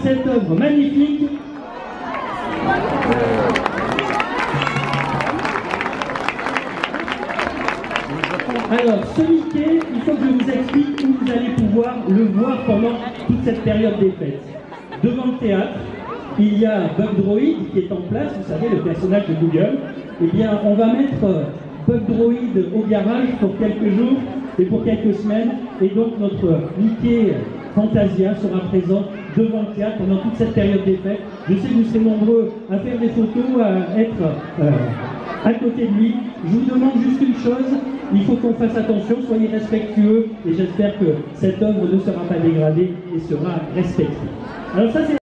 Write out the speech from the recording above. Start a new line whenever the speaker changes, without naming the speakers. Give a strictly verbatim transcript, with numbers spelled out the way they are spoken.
cette œuvre magnifique. Alors, ce Mickey, il faut que je vous explique où vous allez pouvoir le voir pendant toute cette période des fêtes. Devant le théâtre, il y a Bug Droid qui est en place, vous savez, le personnage de Google. Eh bien, on va mettre Bug Droid au garage pour quelques jours et pour quelques semaines. Et donc, notre Mickey Fantasia sera présent devant le théâtre pendant toute cette période des fêtes. Je sais que vous serez nombreux à faire des photos, à être euh, à côté de lui. Je vous demande juste une chose, il faut qu'on fasse attention, soyez respectueux et j'espère que cette œuvre ne sera pas dégradée et sera respectée. Alors ça, c'est